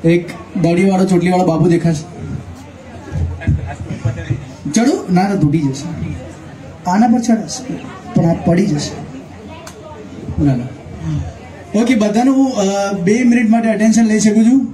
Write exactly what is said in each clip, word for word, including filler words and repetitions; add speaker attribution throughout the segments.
Speaker 1: એક દાઢીવાળો ચોટલીવાળો બાબુ દેખાશે. ચડો ના ના તૂટી જશે. આના પર ચડાશે પણ આ પડી જશે. ના ના ઓકે, બધાનું બે મિનિટ માટે અટેન્શન લઈ શકું છું.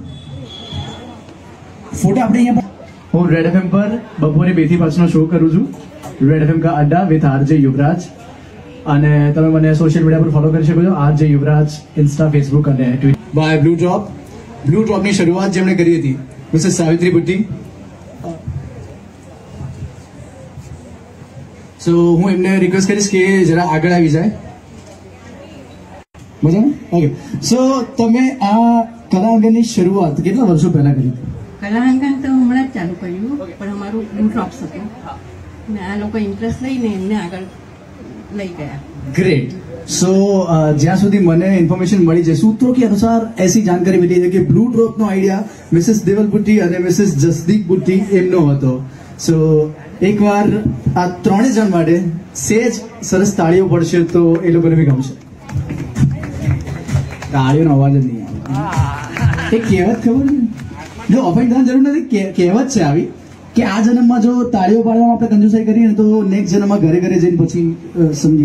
Speaker 1: ફોટો આપણે અહીંયા
Speaker 2: હું રેડ એફએમ પર બપોરે બે થી પાંચનો શો કરું છું, રેડ એફએમ કા અડ્ડા વિથ આરજે યુવરાજ. અને તમે મને સોશિયલ મીડિયા પર ફોલો કરી શકો છો, આરજે યુવરાજ, ઇન્સ્ટા, ફેસબુક અને Twitter.
Speaker 1: By blue drop. Blue ડ્રોપની શરૂઆત જેમણે કરી હતી મિસિસ સાવિત્રી ભટ્ટી. સો હું એમને રિક્વેસ્ટ કરીશ કે જરા આગળ આવી જાય. મજામાં? ઓકે. સો તમે આ કલાઅંગણની શરૂઆત કેટલા વર્ષો પહેલા કરી હતી?
Speaker 3: કલાઅંગણ તો હમણાં જ ચાલુ કર્યું, પણ અમારું બ્લુ ડ્રોપ્સ હતું ને આ લોકો ઇન્ટરેસ્ટ લઈને એમને આગળ લઈ ગયા.
Speaker 1: ग्रेट. सो જ્યાં સુધી મને ઇન્ફોર્મેશન મળી છે, સૂત્રો કે અનુસાર ऐसी जानकारी मिली है कि ब्लू ड्रॉप નો આઈડિયા મિસિસ દેવલ બુટ્ટી અને મિસિસ જસદીપ બુટ્ટી એમનો હતો. સો એકવાર આ ત્રણેય જણ માટે સેજ સરસ તાળીઓ પડશે તો એ લોકોને બી ગમશે. તાળીઓનો અવાજ જ નહીં આવે. એ કહેવત ખબર છે, જો અફાઈ થવાની જરૂર નથી, કહેવત છે આવી કે આ જન્મમાં જો તાળીઓ પાડવામાં આપણે કંજુસાઈ કરીએ ને તો નેક્સ્ટ જન્મમાં ઘરે ઘરે જઈને પછી સમજી.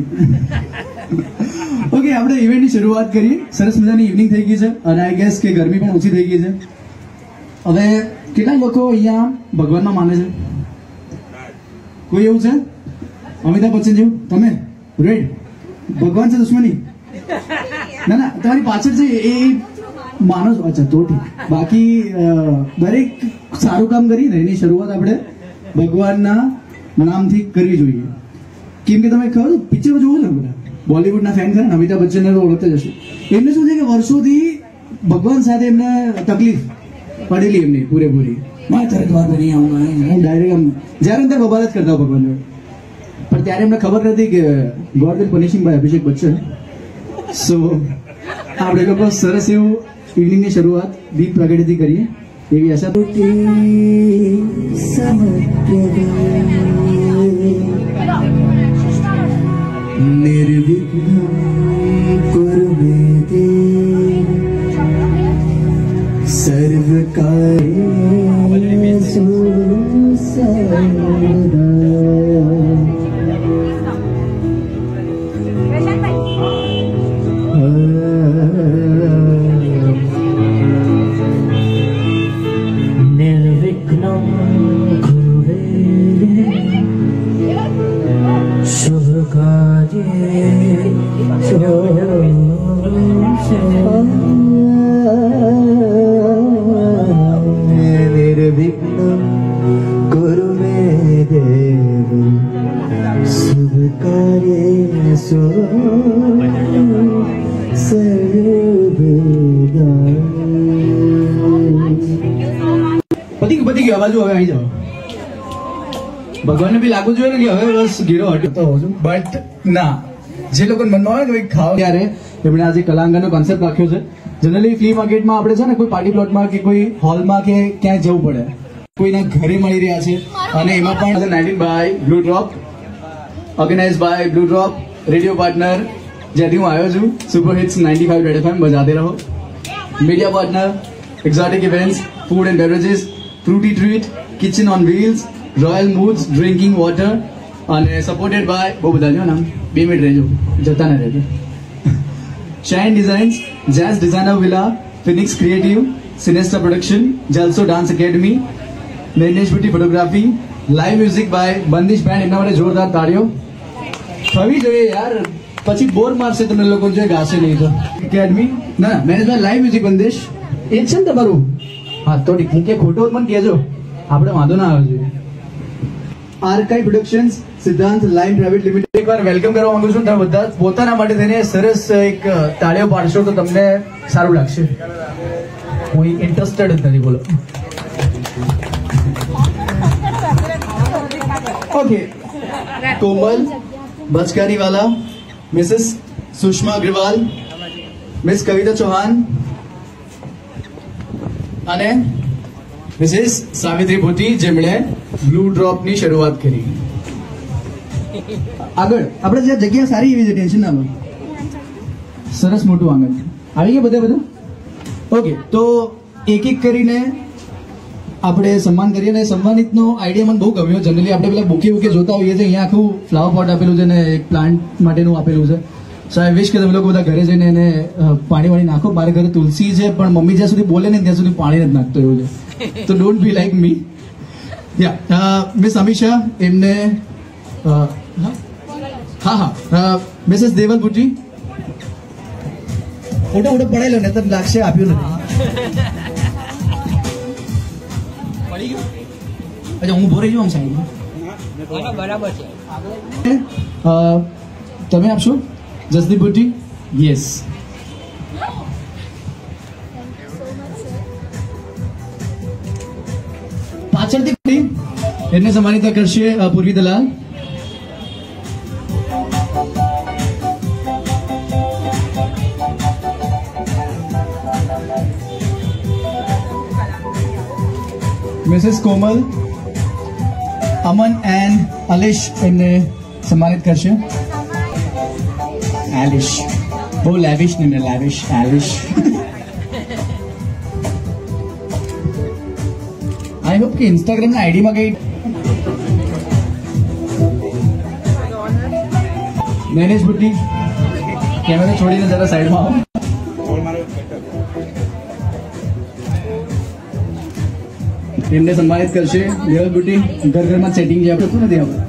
Speaker 1: ઓકે, આપણે ઇવેન્ટની શરૂઆત કરીએ. સરસ મજાની ઇવનિંગ થઈ ગઈ છે અને આઈ ગેસ કે ગરમી પણ ઓછી થઈ ગઈ છે. હવે કેટલા લોકો અહીંયા ભગવાનમાં માને છે? કોઈ એવું છે? અમિતાભ બચ્ચન જેવું? તમે રેડ ભગવાન છે દુશ્મની? ના ના, તમારી પાછળ છે એ માનો છો? અચ્છા, તો ઠીક. બાકી દરેક સારું કામ કરીને એની શરૂઆત આપણે ભગવાનના નામથી કરવી જોઈએ. કેમ કે તમે ખબર પિક્ચરો જોવો ને, બધા બોલિવૂડના ફેન છે ને, અમિતાભ બચ્ચનને તો ઓળખતા જ હશે. એમને શું છે કે વર્ષોથી ભગવાન સાથે એમને તકલીફ પડેલી, એમની પૂરેપૂરી. મારે તરત વાત નહીં આવું, હું ડાયરેક્ટ આમ જ્યારે અંદર બબાલ જ કરતા ભગવાન જોડે. પણ ત્યારે એમને ખબર નથી કે god will punishing by Abhishek Bachchan. So આપણે લોકો સરસ એવું ઇવનિંગની શરૂઆત દીપ પ્રગટીથી કરીએ એવી આશા. નિર્વિઘ્ન કુરુ સર્વ કાર્યેષુ સર્વદા. બાજુ હવે આવી જાઓ. ભગવાનને બી લાગુ જોઈએ ને કે હવે બસ ગીરો હટતો હોઉં છું, બટ ના, જે લોકોને મનમાં આવે ને ખાવ ત્યારે એમણે આજે કલાઅંગણનો કોન્સેપ્ટ રાખ્યો છે. જનરલી ફ્લી માર્કેટમાં આપણે છે ને કોઈ પાર્ટી પ્લોટમાં કે કોઈ હોલમાં કે ક્યાંય જવું પડે, કોઈના ઘરે મળી રહ્યા છે અને એમાં પણ nineteen by blue drop, organise by blue drop, radio partner જ્યાંથી હું આવ્યો છું, super hits ninety five red FM બજાતે રહો, media partner exotic events, food and beverages, frooty treat, kitchen on wheels, royal moods drinking water અને supported by બહુ બધા છે નામ, બે મિનિટ રહેજો, જતા ના રહેજો. Shine designs, jazz designer villa, phoenix creative, cinesta production, Jalso dance academy, Nainesh Bhatti photography, live music by Bandish band. એમના માટે જોરદાર તાળીઓ થવી જોઈએ યાર, પછી બોર મારશે તમને લોકો જો ગાશે નહીં તો. એકેડમી ના manage by live music Bandish. એ જ છે ને તમારું? હા તો ઠીક, કે ખોટો પણ કહેજો, આપણે વાંધો ના આવે જોઈએ. Archive productions, Siddhant line private limited. એકવાર વેલકમ કરવા માંગુ છું. તમે બધા પોતાના માટે થઈને સરસ એક તાળીઓ પાડશો તો તમને સારું લાગશે. હું ઇન્ટરેસ્ટેડ જ નથી, બોલો. Okay, Komal Bachkariwala, Mrs Sushma Agrawal, miss Kavita Chauhan અને મિસિસ સાવિત્રી ભટ્ટી, જેમણે બ્લુ ડ્રોપ ની શરૂઆત કરી. આગળ આપણે જે જગ્યા સારી એવી છે, ટેન્શન ના લો, સરસ મોટું આંગણ આવી ગયા બધા બધા. ઓકે, તો એક એક કરીને આપણે સન્માન કરીએ અને સન્માનિતનો આઈડિયા મને બહુ ગમ્યો. જનરલી આપણે પેલા બુકે બુકે જોતા હોઈએ છીએ, અહીંયા આખું ફ્લાવર પોટ આપેલું છે ને એક પ્લાન્ટ માટેનું આપેલું છે. સો આઈ વિશ કે તમે લોકો બધા ઘરે જઈને એને પાણી વાણી નાખો. મારા ઘરે તુલસી છે પણ મમ્મી જ્યાં સુધી બોલે ને ત્યાં સુધી પાણી નથી નાખતો એવું છે. તો don't be like me. Yeah miss Amisha એમને હા હા Mrs Deval Butti photo photo પડાયેલો ને તો લાગશે આપ્યું નથી. પડી ગયું? અચ્છા હું ઉભો રહી જાઉં આમ સાઈડમાં. બરાબર છે. તમે આપશો જસદીપ બુટ્ટી? યસ. પાછળથી એને સન્માનિત કરશે પૂર્વી દલાલ. મિसेस કોમલ, અમન એન્ડ અલિશ એમને સન્માનિત કરશે. એલિશ બહુ લેવિશ ને લેવિશ એલિશ. આઈ હોપ કે ઇન્સ્ટાગ્રામ ના આઈડી માં કઈ નૈનેશ બુટ્ટી કેમેરા છોડીને જરા સાઈડમાં આવો. એમને સન્માનિત કરશે દેવલ બુટ્ટી. ઘર ઘરમાં સેટિંગ જે આપણે નથી આપણે.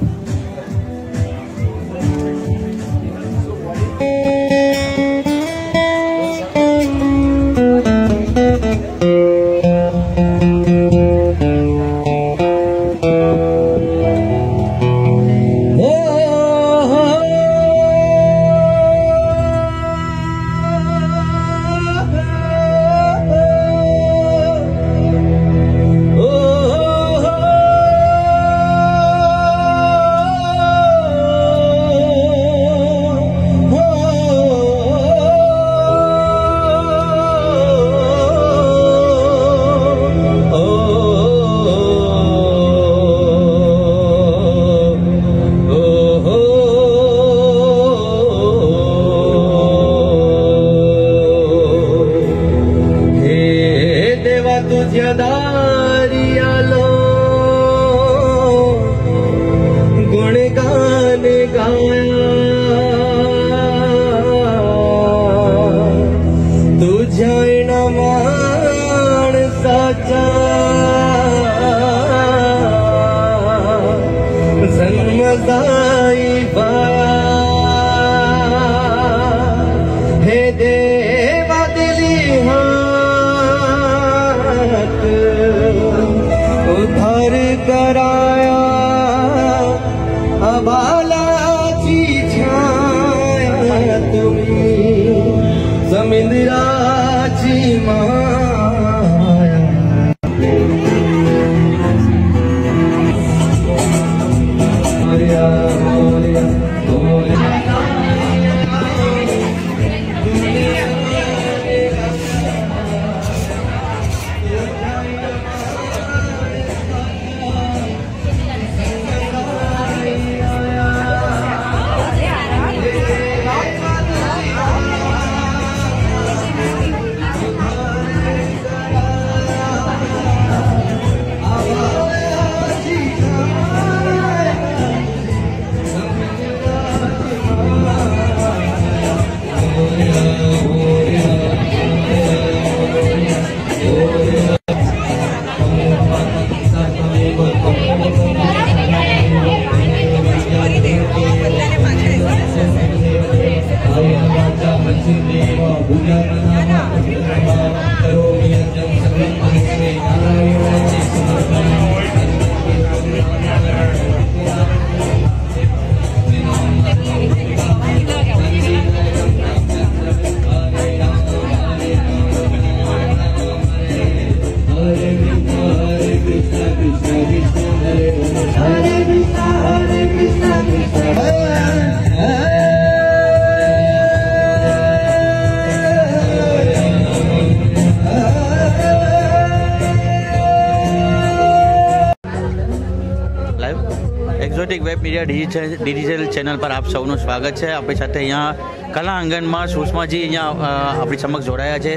Speaker 4: Exotic web media digital digital channel પર આપ સૌનું સ્વાગત છે. આપણી સાથે અહીંયા કલા આંગણમાં સુષ્માજી અહીંયા આપણી સમક્ષ જોડાયા છે.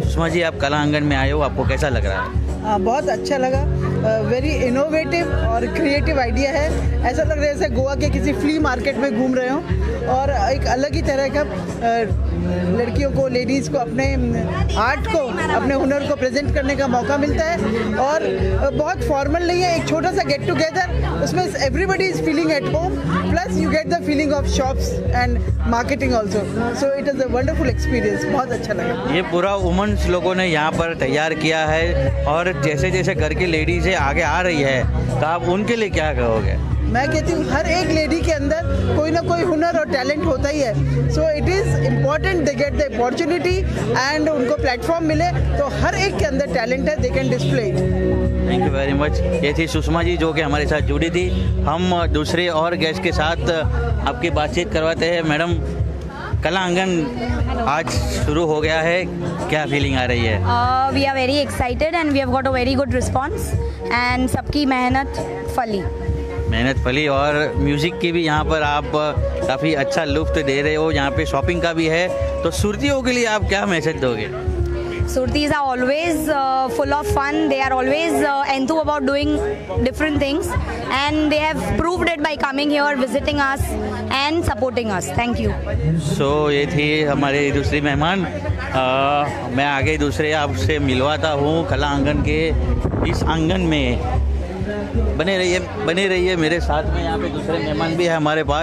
Speaker 4: सुषमा जी, आप कला आंगन में आए हो, आपको कैसा लग रहा है?
Speaker 5: आ, बहुत अच्छा लगा। वेरी इनोवेटिव और क्रिएटिव आइडिया है। ऐसा लग रहा है जैसे गोवा के किसी फ्ली मार्केट में घूम रहे हो और एक अलग ही तरह का आ, लड़कियों को, लेडीज़ को अपने आर्ट को, अपने हुनर को प्रेजेंट करने का मौका मिलता है। और बहुत फॉर्मल नहीं है, एक छोटा सा गेट टुगेदर, उसमें everybody is feeling at home, plus you get the feeling of shops and marketing also. So it is a wonderful experience, बहुत अच्छा लगा।
Speaker 4: ये पूरा वुमेन्स लोगों ने यहाँ पर तैयार किया है और जैसे जैसे घर की लेडीज है आगे आ रही है, तो आप उनके लिए क्या कहोगे?
Speaker 5: मैं कहती हूँ हर एक लेडी के अंदर कोई ना कोई हुनर और टैलेंट होता ही है। So it is important they get the opportunity and उनको प्लेटफॉर्म मिले, तो हर एक के अंदर टैलेंट है, they can display it.
Speaker 4: Thank you very much. ये थी सुषमा जी जो कि हमारे साथ जुड़ी थी। हम दूसरे और गेस्ट के साथ आपकी बातचीत करवाते हैं। मैडम, कला आंगन आज शुरू हो गया है, क्या फीलिंग आ रही है?
Speaker 6: We are very excited and we have got a very good response and सबकी मेहनत फली
Speaker 4: मेहनत फली और म्यूज़िक की भी यहाँ पर आप काफ़ी अच्छा लुत्फ दे रहे हो। यहाँ पे शॉपिंग का भी है, तो सुरतियों के लिए आप क्या मैसेज दोगे?
Speaker 6: Surtis are always uh, full of fun. They are always uh, enthused about doing different things, and they have proved it by coming here, visiting us, and supporting us. Thank you.
Speaker 4: So ये थी हमारी दूसरी मेहमान। uh, मैं आगे दूसरे आपसे मिलवाता हूँ कला आंगन के इस आंगन में। बने रहिए बने रहिए मेरे साथ में। यहाँ पे दूसरे मेहमान भी है हमारे पास।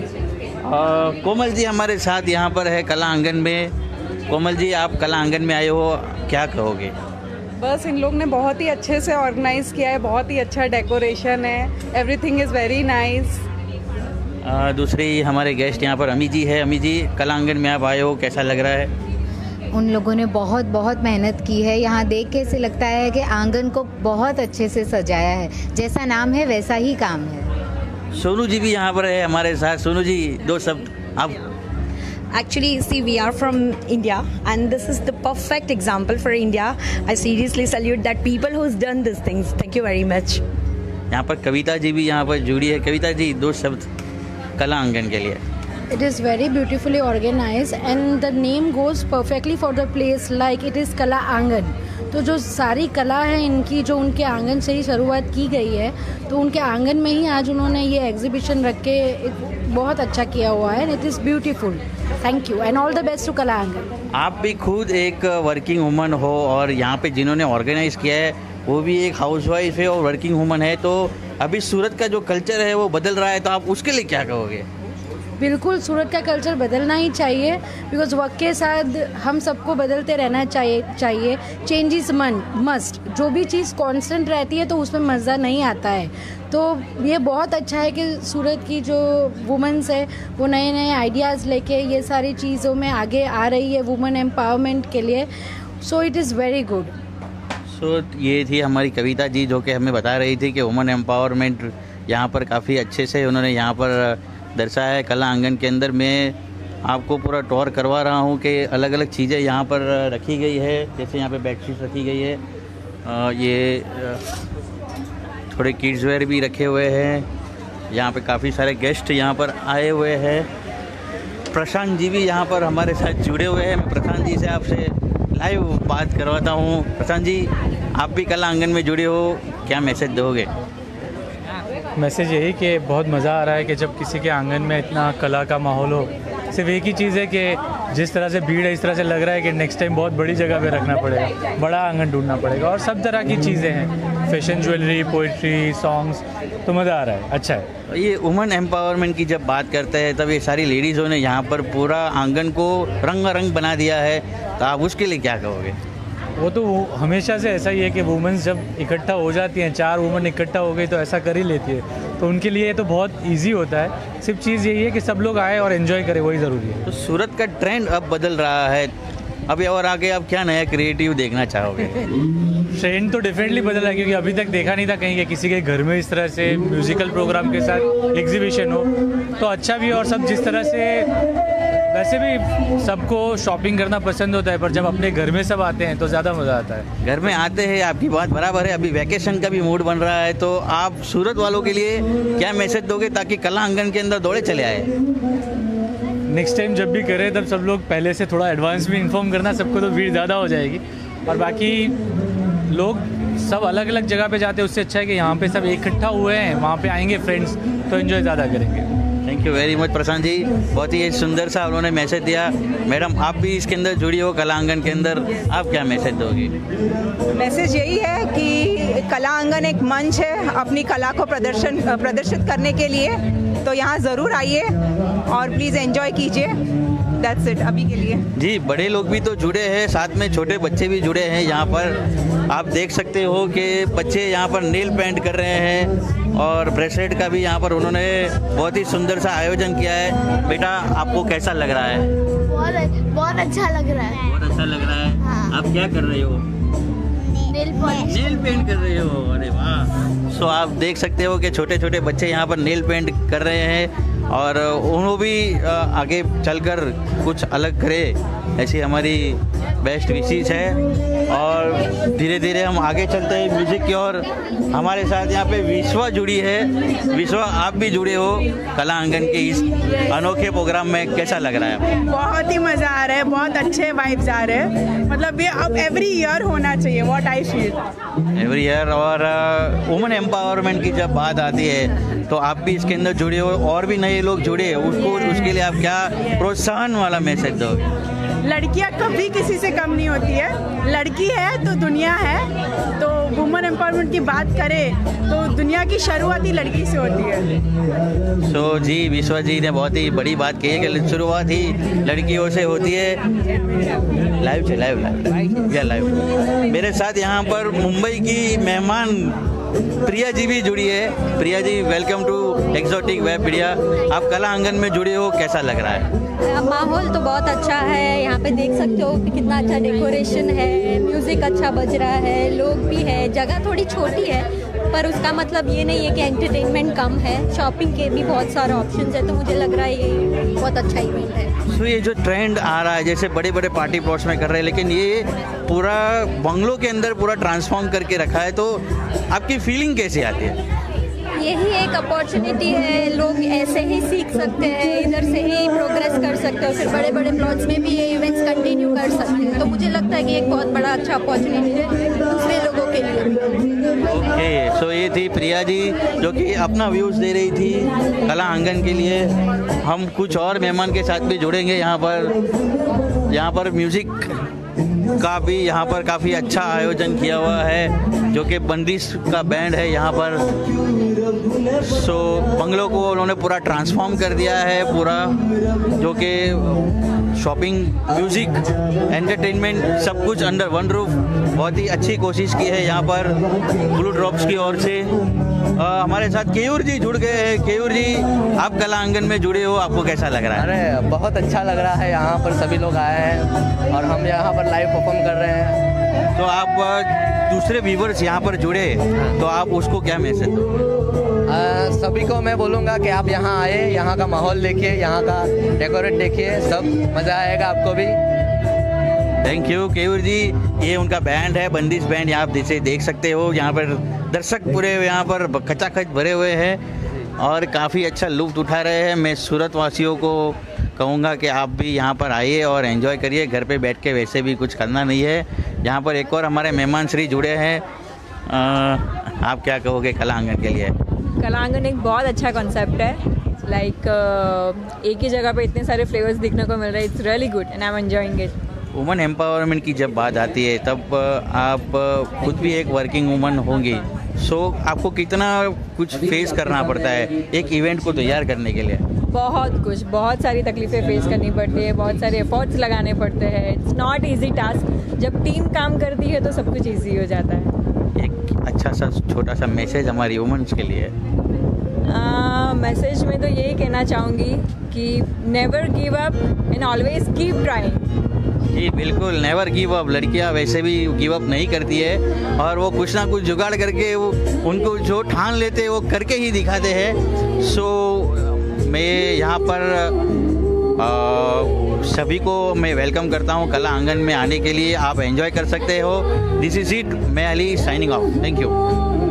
Speaker 4: uh, कोमल जी हमारे साथ यहाँ पर है कला आंगन में। कोमल जी, आप कला आंगन में आए हो, क्या कहोगे?
Speaker 7: बस इन लोग ने बहुत ही अच्छे से ऑर्गेनाइज किया है, बहुत ही अच्छा डेकोरेशन है, एवरीथिंग इज़ वेरी नाइस।
Speaker 4: दूसरी हमारे गेस्ट यहाँ पर अमी जी है। अमी जी, कला आंगन में आप आए हो, कैसा लग रहा है?
Speaker 8: उन लोगों ने बहुत बहुत मेहनत की है। यहाँ देख के ऐसे लगता है कि आंगन को बहुत अच्छे से सजाया है, जैसा नाम है वैसा ही काम है।
Speaker 4: सोनू जी भी यहाँ पर है हमारे साथ। सोनू जी, दो शब्द आप।
Speaker 9: Actually, see, we are from India, and this is the perfect example for India. I seriously salute that people who's done these things. Thank you very much.
Speaker 4: यहाँ पर कविता जी भी यहाँ पर जुड़ी है। कविता जी, दो शब्द कला आंगन के लिए।
Speaker 10: It is very beautifully organized, and the name goes perfectly for the place. Like it is Kala Angan. तो जो सारी कला है इनकी, जो उनके आंगन से ही शुरुआत की गई है, तो उनके आंगन में ही आज उन्होंने ये एग्जीबिशन रख के बहुत अच्छा किया हुआ है। It is beautiful. Thank you and all the best to Kala Aangan.
Speaker 4: आप भी खुद एक वर्किंग वुमन हो और यहाँ पे जिन्होंने ऑर्गेनाइज किया है वो भी एक हाउसवाइफ है और वर्किंग वुमन है, तो अभी सूरत का जो कल्चर है वो बदल रहा है, तो आप उसके लिए क्या कहोगे?
Speaker 10: बिल्कुल, सूरत का कल्चर बदलना ही चाहिए, बिकॉज वक्त के साथ हम सबको बदलते रहना चाहिए चाहिए चेंज इज़ मन मस्ट। जो भी चीज़ कांस्टेंट रहती है तो उसमें मज़ा नहीं आता है। तो ये बहुत अच्छा है कि सूरत की जो वुमेंस है वो नए नए आइडियाज़ लेके ये सारी चीज़ों में आगे आ रही है वुमेन एम्पावरमेंट के लिए। So it is very good.
Speaker 4: सो ये थी हमारी कविता जी जो कि हमें बता रही थी कि वुमेन एम्पावरमेंट यहाँ पर काफ़ी अच्छे से उन्होंने यहाँ पर दर्शाया है कला आंगन के अंदर। मैं आपको पूरा टूर करवा रहा हूँ कि अलग अलग चीज़ें यहाँ पर रखी गई है। जैसे यहाँ पे बेडशीट रखी गई है, आ, ये आ, थोड़े किड्स वेयर भी रखे हुए हैं। यहाँ पे काफ़ी सारे गेस्ट यहाँ पर आए हुए हैं। प्रशांत जी भी यहाँ पर हमारे साथ जुड़े हुए हैं। मैं प्रशांत जी से आपसे लाइव बात करवाता हूँ। प्रशांत जी, आप भी कला आंगन में जुड़े हो, क्या मैसेज दोगे?
Speaker 11: मैसेज यही कि बहुत मज़ा आ रहा है कि जब किसी के आंगन में इतना कला का माहौल हो। सिर्फ एक ही चीज़ है कि जिस तरह से भीड़ है इस तरह से लग रहा है कि नेक्स्ट टाइम बहुत बड़ी जगह पे रखना पड़ेगा, बड़ा आंगन ढूंढना पड़ेगा। और सब तरह की चीज़ें हैं, फैशन, ज्वेलरी, पोइट्री, सॉन्ग्स, तो मज़ा आ रहा है, अच्छा है।
Speaker 4: ये वुमेन एम्पावरमेंट की जब बात करते हैं तब ये सारी लेडीज़ों ने यहाँ पर पूरा आंगन को रंगारंग बना दिया है, तो आप उसके लिए क्या कहोगे?
Speaker 11: वो तो हमेशा से ऐसा ही है कि वुमेन्स जब इकट्ठा हो जाती हैं, चार वुमेन इकट्ठा हो गई तो ऐसा कर ही लेती है, तो उनके लिए तो बहुत इजी होता है। सिर्फ चीज़ यही है कि सब लोग आए और एंजॉय करें, वही ज़रूरी है।
Speaker 4: तो सूरत का ट्रेंड अब बदल रहा है, अभी और आगे आप क्या नया क्रिएटिव देखना चाहोगे?
Speaker 11: ट्रेंड तो डेफिनेटली बदल रहा है, क्योंकि अभी तक देखा नहीं था कहीं कि किसी के घर में इस तरह से म्यूज़िकल प्रोग्राम के साथ एग्जीबिशन हो, तो अच्छा भी है। और सब जिस तरह से, वैसे भी सबको शॉपिंग करना पसंद होता है, पर जब अपने घर में सब आते हैं तो ज़्यादा मज़ा आता है।
Speaker 4: घर में आते हैं, आपकी बात बराबर है। अभी वैकेशन का भी मूड बन रहा है, तो आप सूरत वालों के लिए क्या मैसेज दोगे ताकि कला आंगन के अंदर दौड़े चले आए?
Speaker 11: नेक्स्ट टाइम जब भी करें तब सब लोग पहले से थोड़ा एडवांस में इन्फॉर्म करना, सबको तो भीड़ ज़्यादा हो जाएगी। और बाकी लोग सब अलग अलग जगह पे जाते हैं, उससे अच्छा है कि यहाँ पे सब इकट्ठा हुए हैं, वहाँ पे आएंगे फ्रेंड्स तो एंजॉय ज़्यादा करेंगे।
Speaker 4: Thank you very much Prashant ji, बहुत ही सुंदर सा उन्होंने मैसेज दिया। मैडम आप भी इसके अंदर जुड़ी हो कला आंगन के अंदर, आप क्या मैसेज दोगी?
Speaker 12: मैसेज यही है कि कला आंगन एक मंच है अपनी कला को प्रदर्शन प्रदर्शित करने के लिए, तो यहाँ ज़रूर आइए और प्लीज़ एंजॉय कीजिए। दैट्स इट अभी के लिए।
Speaker 4: जी, बड़े लोग भी तो जुड़े हैं, साथ में छोटे बच्चे भी जुड़े हैं। यहाँ पर आप देख सकते हो कि बच्चे यहाँ पर नेल पेंट कर रहे हैं और ब्रेसलेट का भी यहाँ पर उन्होंने बहुत ही सुंदर सा आयोजन किया है। बेटा आपको कैसा लग रहा है?
Speaker 13: बहुत बहुत अच्छा लग रहा है।
Speaker 4: बहुत अच्छा लग रहा है।
Speaker 13: हाँ।
Speaker 4: आप क्या कर रहे हो?
Speaker 13: Nail polish.
Speaker 4: नेल पेंट कर रहे हो, अरे वाह। सो आप देख सकते हो कि छोटे छोटे बच्चे यहाँ पर नेल पेंट कर रहे हैं और उन्होंने भी आगे चलकर कुछ अलग करे, ऐसी हमारी बेस्ट विशेष है। और धीरे धीरे हम आगे चलते हैं म्यूजिक की ओर। हमारे साथ यहाँ पे विश्वा जुड़ी है। विश्वा आप भी जुड़े हो कला आंगन के इस अनोखे प्रोग्राम में, कैसा लग रहा है?
Speaker 14: बहुत ही मज़ा आ रहा है, बहुत अच्छे वाइब्स आ रहे हैं। मतलब ये अब एवरी ईयर होना चाहिए, what I feel
Speaker 4: every year. और वुमेन एम्पावरमेंट की जब बात आती है तो आप भी इसके अंदर जुड़े हो और भी नए लोग जुड़े, उसको उसके लिए आप क्या प्रोत्साहन वाला मैसेज दोगे?
Speaker 14: लड़कियां कभी किसी से कम नहीं होती है, लड़की है तो दुनिया है। तो वुमेन एम्पावरमेंट की बात करें तो दुनिया की शुरुआत ही लड़की से होती है।
Speaker 4: सो so, जी विश्वा जी ने बहुत ही बड़ी बात कही है कि शुरुआत ही लड़कियों से होती है। लाइव से लाइव लाइव या लाइव। मेरे साथ यहाँ पर मुंबई की मेहमान प्रिया जी भी जुड़ी है। Priya ji welcome to Exotic Webpedia. आप कला आंगन में जुड़े हो, कैसा लग रहा है?
Speaker 15: माहौल तो बहुत अच्छा है, यहाँ पे देख सकते हो कि कितना अच्छा डेकोरेशन है, म्यूजिक अच्छा बज रहा है, लोग भी है। जगह थोड़ी छोटी है पर उसका मतलब ये नहीं है कि एंटरटेनमेंट कम है, शॉपिंग के भी बहुत सारे ऑप्शंस है, तो मुझे लग रहा है ये बहुत अच्छा इवेंट है।
Speaker 4: तो ये जो ट्रेंड आ रहा है, जैसे बड़े बड़े पार्टी प्लॉट्स में कर रहे हैं, लेकिन ये पूरा बंगलों के अंदर पूरा ट्रांसफॉर्म करके रखा है, तो आपकी फीलिंग कैसी आती है?
Speaker 15: यही एक अपॉर्चुनिटी है, लोग ऐसे ही सीख सकते हैं, इधर से ही प्रोग्रेस कर सकते हैं, फिर बड़े बड़े प्लॉट्स में भी ये इवेंट्स कंटिन्यू कर सकते हैं। तो मुझे लगता है कि एक बहुत बड़ा अच्छा अपॉर्चुनिटी है दूसरे लोगों के लिए।
Speaker 4: ओके, सो ये थी प्रिया जी जो कि अपना व्यूज़ दे रही थी कला आंगन के लिए। हम कुछ और मेहमान के साथ भी जुड़ेंगे यहाँ पर। यहाँ पर म्यूज़िक का भी यहाँ पर काफ़ी अच्छा आयोजन किया हुआ है, जो कि बंदिश का बैंड है यहाँ पर। सो बंगलों को उन्होंने पूरा ट्रांसफॉर्म कर दिया है, पूरा जो कि शॉपिंग, म्यूज़िक, एंटरटेनमेंट सब कुछ अंडर वन रूफ। बहुत ही अच्छी कोशिश की है यहाँ पर ब्लू ड्रॉप्स की ओर से। आ, हमारे साथ केयूर जी जुड़ गए हैं। केयूर जी आप कला आंगन में जुड़े हो, आपको कैसा लग रहा है?
Speaker 16: अरे बहुत अच्छा लग रहा है, यहाँ पर सभी लोग आए हैं और हम यहाँ पर लाइव परफॉर्म कर रहे हैं।
Speaker 4: तो आप दूसरे व्यूवर्स यहाँ पर जुड़े तो आप उसको क्या मैसेज दो?
Speaker 16: सभी को मैं बोलूँगा कि आप यहाँ आए, यहाँ का माहौल देखिए, यहाँ का डेकोरेट देखिए, सब मज़ा आएगा आपको भी।
Speaker 4: Thank you Keyur ji. ये उनका बैंड है, बंदिश बैंड। आप जैसे देख सकते हो यहाँ पर दर्शक पूरे यहाँ पर खचाखच भरे हुए हैं और काफ़ी अच्छा लुत्फ़ उठा रहे हैं। मैं सूरत वासियों को कहूँगा कि आप भी यहाँ पर आइए और एंजॉय करिए। घर पे बैठ के वैसे भी कुछ करना नहीं है। यहाँ पर एक और हमारे मेहमान श्री जुड़े हैं। आ, आप क्या कहोगे कला आंगन के लिए?
Speaker 17: कला आंगन एक बहुत अच्छा कॉन्सेप्ट है। लाइक like, uh, एक ही जगह पे इतने सारे फ्लेवर्स दिखने को मिल रहे हैं। It's really good and I am enjoying it.
Speaker 4: Women empowerment की जब बात आती है तब आप खुद भी एक वर्किंग वुमन होंगी, सो so, आपको कितना कुछ फेस करना पड़ता है एक इवेंट को तैयार करने के लिए?
Speaker 17: बहुत कुछ, बहुत सारी तकलीफ़ें फेस करनी पड़ती है, बहुत सारे एफर्ट्स लगाने पड़ते हैं। It's not easy task. जब टीम काम करती है तो सब कुछ ईजी हो जाता है।
Speaker 4: एक अच्छा सा छोटा सा मैसेज हमारी वुमेन्स के लिए?
Speaker 17: मैसेज में तो यही कहना चाहूँगी कि never give up and always keep trying.
Speaker 4: जी बिल्कुल, नेवर गिव अप। लड़कियां वैसे भी गिव अप नहीं करती है और वो कुछ ना कुछ जुगाड़ करके वो उनको जो ठान लेते हैं वो करके ही दिखाते हैं। सो मैं यहाँ पर आ, सभी को मैं वेलकम करता हूँ कला आंगन में आने के लिए। आप एंजॉय कर सकते हो। This is it. मैं Ali signing off. Thank you.